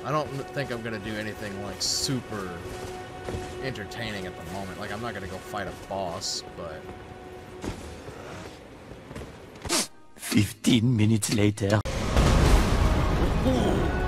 I don't think I'm gonna do anything like super entertaining at the moment. Like I'm not gonna go fight a boss, but 15 minutes later.